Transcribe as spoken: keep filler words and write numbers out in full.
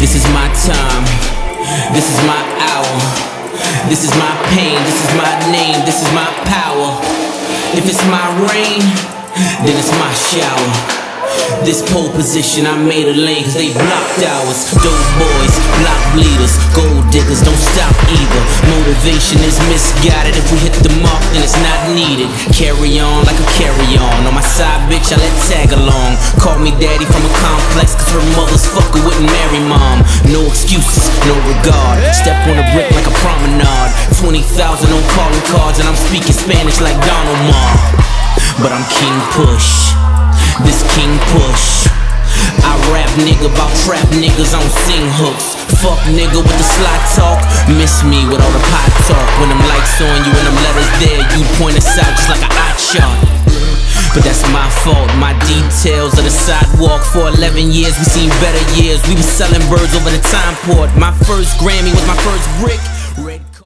This is my time, this is my hour, this is my pain, this is my name, this is my power. If it's my rain, then it's my shower. This pole position, I made a lane cause they blocked ours. Dope boys, block bleeders, gold diggers, don't stop either. Motivation is misguided, if we hit the mark then it's not needed. Carry on like a carry-on, on my side bitch I let tag along. Call me daddy from a complex cause her mother's fucker wouldn't marry mom. No excuses, no regard, step on a brick like a promenade. Twenty thousand on calling cards and I'm speaking Spanish like Don Omar. But I'm King Push, this King Push. I rap nigga about trap niggas on sing hooks. Fuck nigga with the sly talk, miss me with all the pot talk. When them lights on you and them letters there, you point us out just like an eye chart. But that's my fault, my details of the sidewalk. For eleven years we seen better years, we was selling birds over the time port. My first Grammy was my first brick. Red